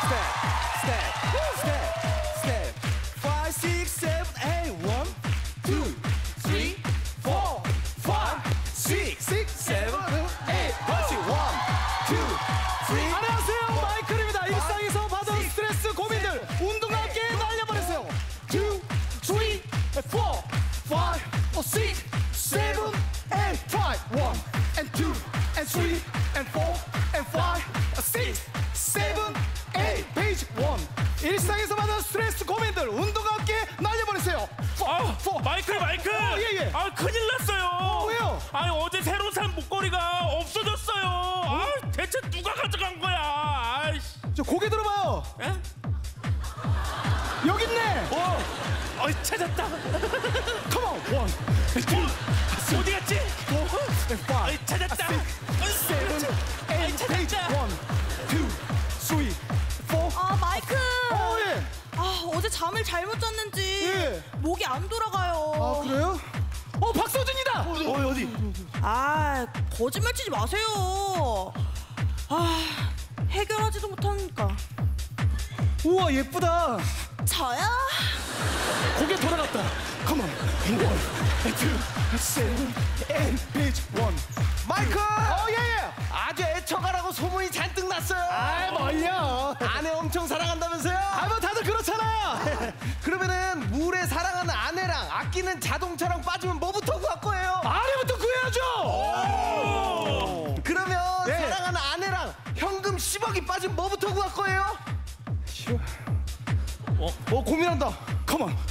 안녕하세요, 마이클입니다. 일상에서 받은 스트레스 고민들 운동과 함께 날려버리세요. 2, 3, 4, 5, 6, 7, 8, 5, 1, and 2, and 3, and 4, and 5, 6, 7, 8, 페이지 1. 일상에서 받은 스트레스 고민들 운동과 함께 날려버리세요. 마이클. 예. 아, 큰일 났어요. 왜요? 아니, 어제 새로 산 목걸이가 없어졌어요. 아, 대체 누가 가져간 거야? 아이씨. 저 고개 들어봐요. 에? 여기 있네. 찾았다. Come on. 1, 2, 어디 갔지? 4, 5, 아이, 찾았다. 6, 7, 8, 페이지 1, 2, 3, 4. 아, 마이클. 예. 아, 어제 잠을 잘못 잤는지 예. 목이 안 돌아가요. 아, 그래요? 박서준이다. 어디? 아, 거짓말 치지 마세요. 아, 해결하지도 못하니까. 우와, 예쁘다. 저요? 고개 돌아갔다. Come on. 1, 2, 7, 8, 페이지 1. 마이클! 예. 아주 애처가라고 소문이 잔뜩 났어요. 아, 뭘요? 아내 엄청 사랑한다면서요? 뭐 다들 그렇잖아요. 그러면은 물에 사랑하는 아내랑 아끼는 자동차랑 빠지면 뭐부터 구할 거예요? 아내부터 구해야죠. 그러면 네. 사랑하는 아내랑 현금 10억이 빠지면 뭐부터 구할 거예요? 고민한다. Come on.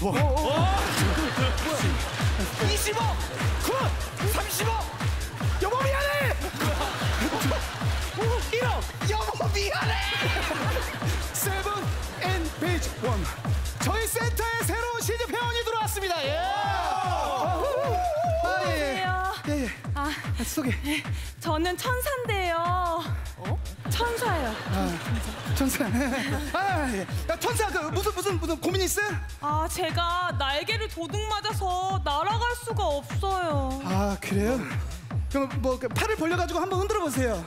20억! 30억! 여보 미안해. 1억. 여보 미안해! 7 and page 1. 저희 센터에 새로운 신입 회원이 들어왔습니다. 예. 안녕하세요. 예. 아, 소개. 저는 천사인데요. 천사예요. 천사. 예. 야, 천사 무슨 고민 있어요? 아, 제가 날개를 도둑 맞아서 날아갈 수가 없어요. 아, 그래요? 그럼 뭐 팔을 벌려가지고 한번 흔들어 보세요.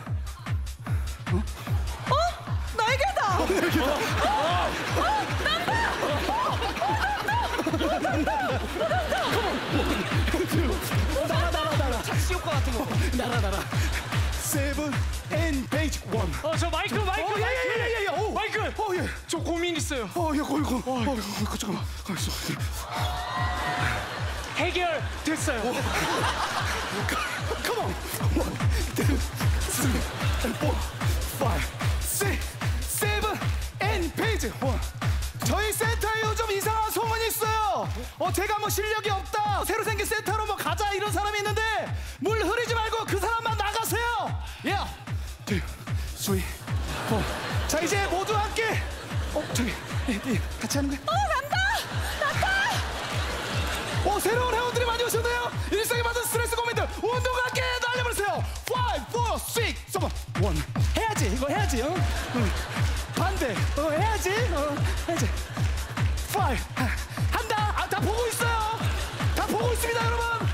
날개다. 날아. 착시 효과 같은 거. 날아. 7 and page 1. 저 마이클. 예. 오. 마이클. 예. 저 고민 있어요. 이거 잠깐만. 가만있어. 해결 됐어요. Come on. 1, 2, 3, and 4, 5, 6, 7, and page 1. 저희 센터에 요즘 이상한 소문이 있어요. 제가 뭐 실력이 없다, 새로 생긴 센터로 뭐 가자 이런 사람이 있는데 물 흐리지 말고 그 사람만 나가세요. 예. 2, 3, 4. 자, 이제 모두 함께. 저기 같이 하는 거야? 난다. 새로운 회원들이 많이 오셨네요. 일상에 받은 스트레스 고민들 운동과 함께 날려버리세요. 5, 4, 6, 7, 1. 해야지. 이거 해야지. 반대. 해야지. 해야지. 5. 한다. 다 보고 있어요. 다 보고 있습니다, 여러분.